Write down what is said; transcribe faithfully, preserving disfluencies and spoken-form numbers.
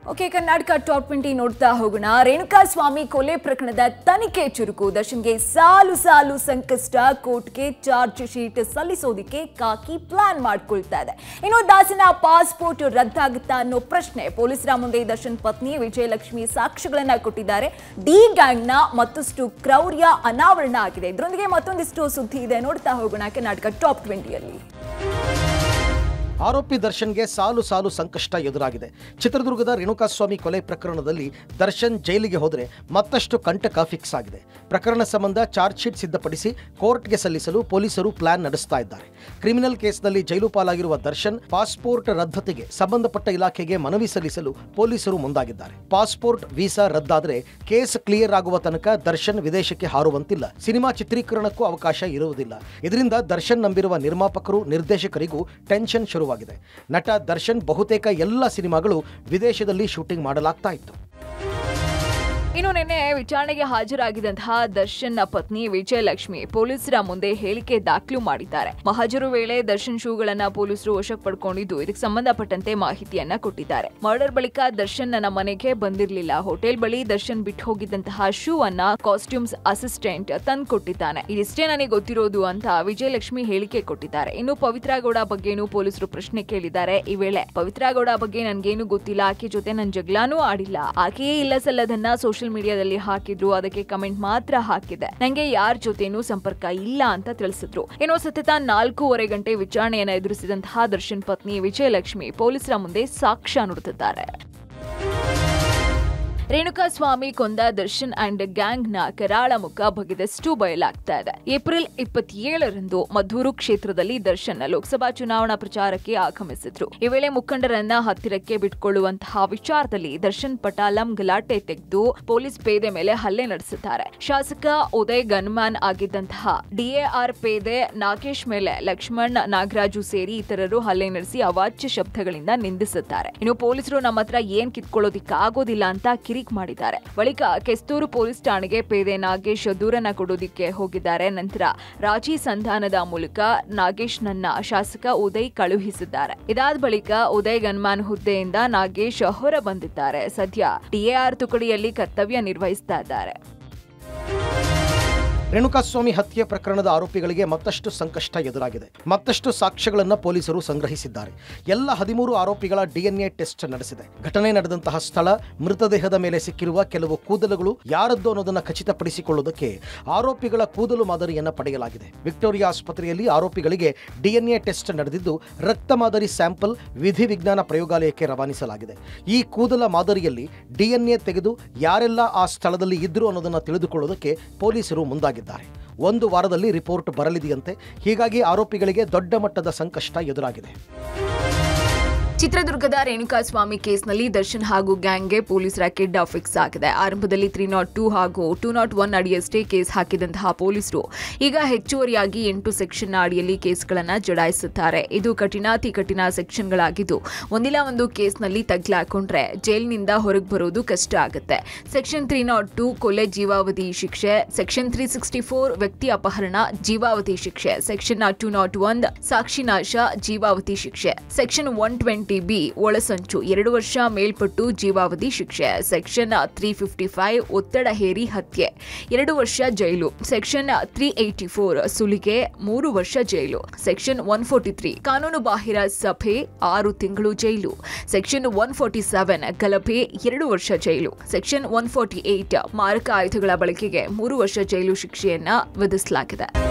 Okay, Karnataka top twenty ನೋಡ್ತಾ ಹೋಗೋಣ. ರೇಣುಕಾ ಸ್ವಾಮಿ ಕೊಲೆ ಪ್ರಕರಣದ ತನಿಖೆ ಚುರುಕು. ದರ್ಶನ್ಗೆ ಸಾಲು ಸಾಲು ಸಂಕಷ್ಟ. ಕೋರ್ಟ್ಗೆ ಚಾರ್ಜ್ ಶೀಟ್ ಸಲ್ಲಿಸೋದಕ್ಕೆ ಕಾಕಿ ಪ್ಲಾನ್ ಮಾಡ್ಕೊಳ್ತಾ ಇದೆ. ಇನ್ನು ದಾಸನ ಪಾಸ್ಪೋರ್ಟ್ ರದ್ದಾಗುತ್ತಾ ಅನ್ನೋ ಪ್ರಶ್ನೆ ಪೊಲೀಸರ ಮುಂದೆ ದರ್ಶನ್ ಪತ್ನಿ ವಿಜಯಲಕ್ಷ್ಮಿ ಸಾಕ್ಷ್ಯಗಳನ್ನ ಕೊಟ್ಟಿದ್ದಾರೆ. ಡಿ ಗ್ಯಾಂಗ್ನ ಮತ್ತಷ್ಟು ಕ್ರೌರ್ಯ ಅನಾವರಣ ಆಗಿದೆ. ಇದರೊಂದಿಗೆ ಮತ್ತೊಂದಿಷ್ಟು ಸುದ್ದಿ ಇದೆ, ನೋಡ್ತಾ ಹೋಗೋಣ ಕರ್ನಾಟಕ ಟಾಪ್ ಟ್ವೆಂಟಿಯಲ್ಲಿ. ಆರೋಪಿ ದರ್ಶನ್ಗೆ ಸಾಲು ಸಾಲು ಸಂಕಷ್ಟ ಎದುರಾಗಿದೆ. ಚಿತ್ರದುರ್ಗದ ರೇಣುಕಾಸ್ವಾಮಿ ಕೊಲೆ ಪ್ರಕರಣದಲ್ಲಿ ದರ್ಶನ್ ಜೈಲಿಗೆ ಹೋದರೆ ಮತ್ತಷ್ಟು ಕಂಟಕ ಫಿಕ್ಸ್ ಆಗಿದೆ. ಪ್ರಕರಣ ಸಂಬಂಧ ಚಾರ್ಜ್ ಶೀಟ್ ಸಿದ್ಧಪಡಿಸಿ ಕೋರ್ಟ್ಗೆ ಸಲ್ಲಿಸಲು ಪೊಲೀಸರು ಪ್ಲಾನ್ ನಡೆಸ್ತಾ ಇದ್ದಾರೆ. ಕ್ರಿಮಿನಲ್ ಕೇಸ್ನಲ್ಲಿ ಜೈಲು ಪಾಲಾಗಿರುವ ದರ್ಶನ್ ಪಾಸ್ಪೋರ್ಟ್ ರದ್ದತಿಗೆ ಸಂಬಂಧಪಟ್ಟ ಇಲಾಖೆಗೆ ಮನವಿ ಸಲ್ಲಿಸಲು ಪೊಲೀಸರು ಮುಂದಾಗಿದ್ದಾರೆ. ಪಾಸ್ಪೋರ್ಟ್ ವೀಸಾ ರದ್ದಾದರೆ ಕೇಸ್ ಕ್ಲಿಯರ್ ಆಗುವ ತನಕ ದರ್ಶನ್ ವಿದೇಶಕ್ಕೆ ಹಾರುವಂತಿಲ್ಲ. ಸಿನಿಮಾ ಚಿತ್ರೀಕರಣಕ್ಕೂ ಅವಕಾಶ ಇರುವುದಿಲ್ಲ. ಇದರಿಂದ ದರ್ಶನ್ ನಂಬಿರುವ ನಿರ್ಮಾಪಕರು, ನಿರ್ದೇಶಕರಿಗೂ ಟೆನ್ಷನ್ ಶುರು. ನಟ ದರ್ಶನ್ ಬಹುತೇಕ ಎಲ್ಲ ಸಿನಿಮಾಗಳು ವಿದೇಶದಲ್ಲಿ ಶೂಟಿಂಗ್ ಮಾಡಲಾಗ್ತಾ ಇತ್ತು. ಇನ್ನು ನಿನ್ನೆ ವಿಚಾರಣೆಗೆ ಹಾಜರಾಗಿದ್ದಂತಹ ದರ್ಶನ್ ಪತ್ನಿ ವಿಜಯಲಕ್ಷ್ಮಿ ಪೊಲೀಸರ ಮುಂದೆ ಹೇಳಿಕೆ ದಾಖಲು ಮಾಡಿದ್ದಾರೆ. ಮಹಜರು ವೇಳೆ ದರ್ಶನ್ ಶೂಗಳನ್ನ ಪೊಲೀಸರು ವಶಕ್ಕೆ ಪಡ್ಕೊಂಡಿದ್ದು ಇದಕ್ಕೆ ಸಂಬಂಧಪಟ್ಟಂತೆ ಮಾಹಿತಿಯನ್ನ ಕೊಟ್ಟಿದ್ದಾರೆ. ಮರ್ಡರ್ ಬಳಿಕ ದರ್ಶನ್ ನನ್ನ ಮನೆಗೆ ಬಂದಿರಲಿಲ್ಲ. ಹೋಟೆಲ್ ಬಳಿ ದರ್ಶನ್ ಬಿಟ್ಟು ಹೋಗಿದ್ದಂತಹ ಶೂ ಅನ್ನ ಕಾಸ್ಟ್ಯೂಮ್ಸ್ ಅಸಿಸ್ಟೆಂಟ್ ತಂದು ಕೊಟ್ಟಿದ್ದಾನೆ. ಇದಿಷ್ಟೇ ನನಗೆ ಗೊತ್ತಿರೋದು ಅಂತ ವಿಜಯಲಕ್ಷ್ಮಿ ಹೇಳಿಕೆ ಕೊಟ್ಟಿದ್ದಾರೆ. ಇನ್ನು ಪವಿತ್ರ ಗೌಡ ಬಗ್ಗೆನೂ ಪೊಲೀಸರು ಪ್ರಶ್ನೆ ಕೇಳಿದ್ದಾರೆ. ಈ ವೇಳೆ ಪವಿತ್ರ ಗೌಡ ಬಗ್ಗೆ ನನ್ಗೇನು ಗೊತ್ತಿಲ್ಲ, ಆಕೆ ಜೊತೆ ನನ್ ಜಗಳನೂ ಆಡಿಲ್ಲ, ಆಕೆಯೇ ಇಲ್ಲ ಸಲ್ಲದನ್ನ ಸೋಷಿಯಲ್ ಮೀಡಿಯಾದಲ್ಲಿ ಹಾಕಿದ್ರು, ಅದಕ್ಕೆ ಕಮೆಂಟ್ ಮಾತ್ರ ಹಾಕಿದೆ, ನಂಗೆ ಯಾರ ಜೊತೆನೂ ಸಂಪರ್ಕ ಇಲ್ಲ ಅಂತ ತಿಳಿಸಿದ್ರು. ಏನೋ ಸತತ ನಾಲ್ಕೂವರೆ ಗಂಟೆ ವಿಚಾರಣೆಯನ್ನ ಎದುರಿಸಿದಂತಹ ದರ್ಶನ್ ಪತ್ನಿ ವಿಜಯಲಕ್ಷ್ಮಿ ಪೊಲೀಸರ ಮುಂದೆ ಸಾಕ್ಷ್ಯ ನುಡಿದಿದ್ದಾರೆ. ರೇಣುಕಾ ಸ್ವಾಮಿ ಕೊಂದ ದರ್ಶನ್ ಅಂಡ್ ಗ್ಯಾಂಗ್ನ ಕರಾಳ ಮುಖ ಬಗೆದಷ್ಟು ಬಯಲಾಗ್ತಾ ಇದೆ. ಏಪ್ರಿಲ್ ಇಪ್ಪತ್ತೇಳರಂದು ಮದ್ದೂರು ಕ್ಷೇತ್ರದಲ್ಲಿ ದರ್ಶನ್ ಲೋಕಸಭಾ ಚುನಾವಣಾ ಪ್ರಚಾರಕ್ಕೆ ಆಗಮಿಸಿದ್ರು. ಈ ವೇಳೆ ಮುಖಂಡರನ್ನ ಹತ್ತಿರಕ್ಕೆ ಬಿಟ್ಕೊಳ್ಳುವಂತಹ ವಿಚಾರದಲ್ಲಿ ದರ್ಶನ್ ಪಟಾಲಂ ಗಲಾಟೆ ತೆಗೆದು ಪೊಲೀಸ್ ಪೇದೆ ಮೇಲೆ ಹಲ್ಲೆ ನಡೆಸಿದ್ದಾರೆ. ಶಾಸಕ ಉದಯ್ ಗನ್ಮ್ಯಾನ್ ಆಗಿದ್ದಂತಹ ಡಿಎಆರ್ ಪೇದೆ ನಾಗೇಶ್ ಮೇಲೆ ಲಕ್ಷ್ಮಣ್, ನಾಗರಾಜು ಸೇರಿ ಇತರರು ಹಲ್ಲೆ ನಡೆಸಿ ಅವಾಚ್ಯ ಶಬ್ದಗಳಿಂದ ನಿಂದಿಸಿದ್ದಾರೆ. ಇನ್ನು ಪೊಲೀಸರು ನಮ್ಮ ಹತ್ರ ಏನ್ ಕಿತ್ಕೊಳ್ಳೋದಿಕ್ಕೆ ಆಗೋದಿಲ್ಲ ಅಂತ ಮಾಡಿದ್ದಾರೆ. ಬಳಿಕ ಕೆಸ್ತೂರು ಪೊಲೀಸ್ ಠಾಣೆಗೆ ಪೇದೆ ನಾಗೇಶ್ ದೂರನ್ನ ಕೊಡೋದಿಕ್ಕೆ ಹೋಗಿದ್ದಾರೆ. ನಂತರ ರಾಜಿ ಸಂಧಾನದ ಮೂಲಕ ನಾಗೇಶ್ ನನ್ನ ಶಾಸಕ ಉದಯ್ ಕಳುಹಿಸಿದ್ದಾರೆ. ಇದಾದ ಬಳಿಕ ಉದಯ್ ಗನ್ಮ್ಯಾನ್ ಹುದ್ದೆಯಿಂದ ನಾಗೇಶ್ ಹೊರ ಬಂದಿದ್ದಾರೆ. ಸದ್ಯ ಟಿಎಆರ್ ತುಕಡಿಯಲ್ಲಿ ಕರ್ತವ್ಯ ನಿರ್ವಹಿಸ್ತಾ ಇದ್ದಾರೆ. ರೇಣುಕಾಸ್ವಾಮಿ ಹತ್ಯೆ ಪ್ರಕರಣದ ಆರೋಪಿಗಳಿಗೆ ಮತ್ತಷ್ಟು ಸಂಕಷ್ಟ ಎದುರಾಗಿದೆ. ಮತ್ತಷ್ಟು ಸಾಕ್ಷ್ಯಗಳನ್ನು ಪೊಲೀಸರು ಸಂಗ್ರಹಿಸಿದ್ದಾರೆ. ಎಲ್ಲ ಹದಿಮೂರು ಆರೋಪಿಗಳ ಡಿಎನ್ಎ ಟೆಸ್ಟ್ ನಡೆಸಿದೆ. ಘಟನೆ ನಡೆದಂತಹ ಸ್ಥಳ, ಮೃತದೇಹದ ಮೇಲೆ ಸಿಕ್ಕಿರುವ ಕೆಲವು ಕೂದಲುಗಳು ಯಾರದ್ದು ಅನ್ನೋದನ್ನು ಖಚಿತಪಡಿಸಿಕೊಳ್ಳುವುದಕ್ಕೆ ಆರೋಪಿಗಳ ಕೂದಲು ಮಾದರಿಯನ್ನು ಪಡೆಯಲಾಗಿದೆ. ವಿಕ್ಟೋರಿಯಾ ಆಸ್ಪತ್ರೆಯಲ್ಲಿ ಆರೋಪಿಗಳಿಗೆ ಡಿಎನ್ಎ ಟೆಸ್ಟ್ ನಡೆದಿದ್ದು ರಕ್ತ ಮಾದರಿ ಸ್ಯಾಂಪಲ್ ವಿಧಿವಿಜ್ಞಾನ ಪ್ರಯೋಗಾಲಯಕ್ಕೆ ರವಾನಿಸಲಾಗಿದೆ. ಈ ಕೂದಲ ಮಾದರಿಯಲ್ಲಿ ಡಿಎನ್ಎ ತೆಗೆದು ಯಾರೆಲ್ಲ ಆ ಸ್ಥಳದಲ್ಲಿ ಇದ್ರು ಅನ್ನೋದನ್ನು ತಿಳಿದುಕೊಳ್ಳುವುದಕ್ಕೆ ಪೊಲೀಸರು ಮುಂದಾಗಿದ್ದಾರೆ. ಒಂದು ವಾರದಲ್ಲಿ ರಿಪೋರ್ಟ್ ಬರಲಿದೆಯಂತೆ. ಹೀಗಾಗಿ ಆರೋಪಿಗಳಿಗೆ ದೊಡ್ಡ ಮಟ್ಟದ ಸಂಕಷ್ಟ ಎದುರಾಗಿದೆ. ಚಿತ್ರದುರ್ಗದ ರೇಣುಕಾ ಸ್ವಾಮಿ ಕೇಸ್ನಲ್ಲಿ ದರ್ಶನ್ ಹಾಗೂ ಗ್ಯಾಂಗ್ಗೆ ಪೊಲೀಸರ ಕಿಡ್ ಫಿಕ್ಸ್ ಆಗಿದೆ. ಆರಂಭದಲ್ಲಿ ತ್ರೀ ನಾಟ್ ಟೂ ಹಾಗೂ ಟೂ ನಾಟ್ ಒನ್ ಅಡಿಯಷ್ಟೇ ಕೇಸ್ ಹಾಕಿದಂತಹ ಪೊಲೀಸರು ಈಗ ಹೆಚ್ಚುವರಿಯಾಗಿ ಎಂಟು ಸೆಕ್ಷನ್ ಅಡಿಯಲ್ಲಿ ಕೇಸ್ಗಳನ್ನು ಜಡಾಯಿಸುತ್ತಾರೆ. ಇದು ಕಠಿಣಾತಿ ಕಠಿಣ ಸೆಕ್ಷನ್ಗಳಾಗಿದ್ದು ಒಂದಿಲ್ಲ ಒಂದು ಕೇಸ್ನಲ್ಲಿ ತಗ್ಲಾಕೊಂಡ್ರೆ ಜೈಲಿನಿಂದ ಹೊರಗೆ ಬರೋದು ಕಷ್ಟ ಆಗುತ್ತೆ. ಸೆಕ್ಷನ್ ತ್ರೀ ನಾಟ್ ಟೂ ಕೊಲೆ ಜೀವಾವಧಿ ಶಿಕ್ಷೆ, ಸೆಕ್ಷನ್ ತ್ರೀ ಸಿಕ್ಸ್ಟಿ ಫೋರ್ ವ್ಯಕ್ತಿ ಅಪಹರಣ ಜೀವಾವಧಿ ಶಿಕ್ಷೆ, ಸೆಕ್ಷನ್ ಟೂ ನಾಟ್ ಒನ್ ಸಾಕ್ಷಿ ನಾಶ ಜೀವಾವಧಿ ಶಿಕ್ಷೆ, ಸೆಕ್ಷನ್ ಒನ್ ಟ್ವೆಂಟಿ ಬಿ ಒಳಸಂಚು ಎರಡು ವರ್ಷ ಮೇಲ್ಪಟ್ಟು ಜೀವಾವಧಿ ಶಿಕ್ಷೆ, ಸೆಕ್ಷನ್ ತ್ರೀ ಫಿಫ್ಟಿ ಫೈವ್ ಒತ್ತಡ ಹೇರಿ ಹತ್ಯೆ ಎರಡು ವರ್ಷ ಜೈಲು, ಸೆಕ್ಷನ್ ತ್ರೀ ಏಟಿ ಫೋರ್ ಸುಲಿಗೆ ಮೂರು ವರ್ಷ ಜೈಲು, ಸೆಕ್ಷನ್ ಒನ್ ಫೋರ್ಟಿ ತ್ರೀ ಕಾನೂನು ಬಾಹಿರ ಸಭೆ ಆರು ತಿಂಗಳು ಜೈಲು, ಸೆಕ್ಷನ್ ಒನ್ ಫೋರ್ಟಿ ಸೆವೆನ್ ಗಲಭೆ ಎರಡು ವರ್ಷ ಜೈಲು, ಸೆಕ್ಷನ್ ಒನ್ ಫೋರ್ಟಿ ಏಟ್ ಮಾರಕ ಆಯುಧಗಳ ಬಳಕೆಗೆ ಮೂರು ವರ್ಷ ಜೈಲು ಶಿಕ್ಷೆಯನ್ನ ವಿಧಿಸಲಾಗಿದೆ.